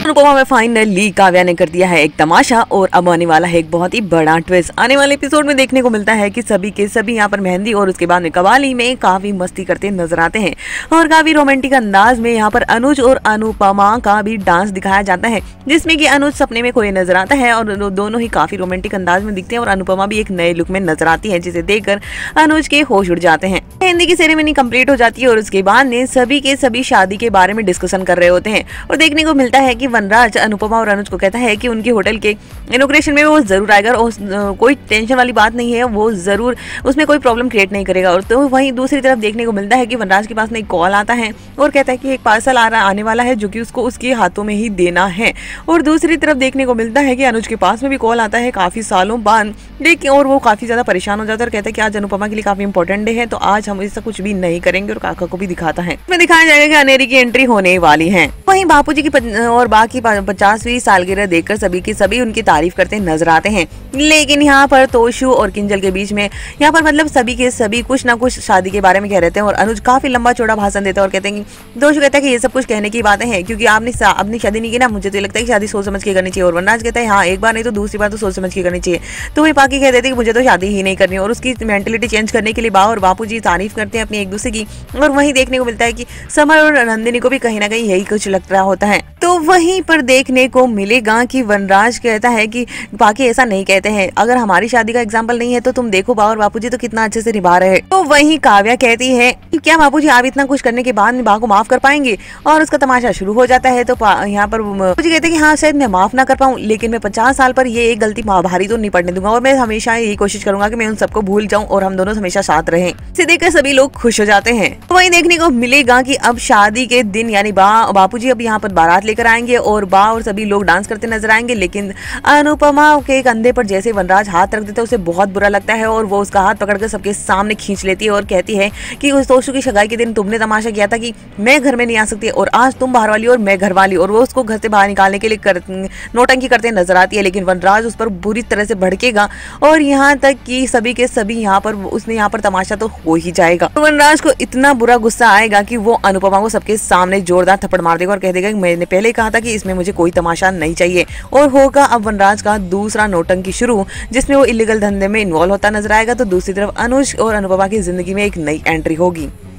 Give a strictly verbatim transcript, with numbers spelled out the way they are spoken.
अनुपमा में फाइनली काव्या ने कर दिया है एक तमाशा और अब आने वाला है एक बहुत ही बड़ा ट्विस्ट। आने वाले एपिसोड में देखने को मिलता है कि सभी के सभी यहाँ पर मेहंदी और उसके बाद में कवाली में काफी मस्ती करते नजर आते हैं और काफी रोमांटिक अंदाज में यहाँ पर अनुज और अनुपमा का भी डांस दिखाया जाता है, जिसमें कि अनुज सपने में खोए नजर आता है और दोनों ही काफी रोमांटिक अंदाज में दिखते हैं और अनुपमा भी एक नए लुक में नजर आती है, जिसे देखकर अनुज के होश उड़ जाते हैं। मेहंदी की सेरेमनी कंप्लीट हो जाती है और उसके बाद में सभी के सभी शादी के बारे में डिस्कशन कर रहे होते हैं और देखने को मिलता है कि वनराज अनुपमा और अनुज को कहता है कि उनके होटल के इनॉग्रेशन में वो जरूर आएगा और कोई टेंशन वाली बात नहीं है, वो जरूर उसमें कोई प्रॉब्लम क्रिएट नहीं करेगा। और तो वहीं दूसरी तरफ देखने को मिलता है कि वनराज के पास में एक कॉल आता है और कहता है कि एक पार्सल आ रहा आने वाला है जो कि उसको उसके हाथों में ही देना है। और दूसरी तरफ देखने को मिलता है कि अनुज के पास में भी कॉल आता है काफी सालों बाद, लेकिन और वो काफी ज्यादा परेशान हो जाता है और कहता है कि आज अनुपमा के लिए काफी इंपॉर्टेंट डे है, तो आज हम इससे कुछ भी नहीं करेंगे। और काका को भी दिखाता है, इसमें दिखाया जाएगा कि अनेरी की एंट्री होने वाली है। वहीं बापूजी की और बाकी पचासवीं सालगिरह देखकर सभी की सभी उनकी तारीफ करते नजर आते हैं, लेकिन यहाँ पर तोशु और किंजल के बीच में यहाँ पर मतलब सभी के सभी कुछ ना कुछ शादी के बारे में कह रहे थे और अनुज काफी लंबा चौड़ा भाषण देता है और कहते हैं कि तोशु कहता है कि ये सब कुछ कहने की बातें हैं क्योंकि आपने अपनी शादी नहीं की ना, मुझे तो लगता है कि शादी सोच समझ के करनी चाहिए। और वनराज कहता है हाँ एक बार नहीं तो दूसरी बार तो सोच समझ के करनी चाहिए। तो वही बाकी कह देते कि मुझे तो शादी ही नहीं करनी और उसकी मेंटलिटी चेंज करने के लिए बा और बापू जी तारीफ करते हैं अपनी एक दूसरे की। और वहीं देखने को मिलता है कि समर और नंदिनी को भी कहीं ना कहीं यही कुछ लग रहा होता है। तो वहीं पर देखने को मिलेगा कि वनराज कहता है कि बाकी ऐसा नहीं कहते हैं, अगर हमारी शादी का एग्जाम्पल नहीं है तो तुम देखो बा और बापूजी तो कितना अच्छे से निभा रहे हैं। तो वहीं काव्या कहती है कि क्या बापूजी आप इतना कुछ करने के बाद में बा को माफ कर पाएंगे, और उसका तमाशा शुरू हो जाता है। तो यहाँ पर बापूजी कहते हैं कि हाँ शायद मैं माफ ना कर पाऊँ, लेकिन मैं पचास साल पर ये एक गलती भारी तो नहीं पड़ने दूंगा और मैं हमेशा यही कोशिश करूंगा कि मैं उन सबको भूल जाऊं और हम दोनों हमेशा साथ रहें। इसे देखकर सभी लोग खुश हो जाते हैं। तो वहीं देखने को मिलेगा कि अब शादी के दिन यानी बा बापूजी अब यहाँ पर बारात लेकर आएंगे और बा और सभी लोग डांस करते नजर आएंगे, लेकिन अनुपमा के कंधे पर जैसे वनराज हाथ रख देता है उसे बहुत बुरा लगता है और वो उसका हाथ पकड़कर सबके सामने खींच लेती है और कहती है कि उस तोशु की सगाई के दिन तुमने तमाशा किया था कि मैं घर में नहीं आ सकती और आज तुम बाहर वाली और मैं घर वाली, और वो उसको घर से बाहर निकालने के लिए कर, नोटंकी करते नजर आती है। लेकिन वनराज उस पर बुरी तरह से भड़केगा और यहाँ तक कि सभी के सभी यहाँ पर उसने यहाँ पर तमाशा तो हो ही जाएगा। तो वनराज को इतना बुरा गुस्सा आएगा कि वो अनुपमा को सबके सामने जोरदार थप्पड़ मार देगा और कह देगा कि मैंने पहले कहा था कि इसमें मुझे कोई तमाशा नहीं चाहिए। और होगा अब वनराज का दूसरा नोटंकी शुरू, जिसमें वो इलीगल धंधे में इन्वॉल्व होता नजर आएगा। तो दूसरी तरफ अनुज और अनुपमा की जिंदगी में एक नई एंट्री होगी।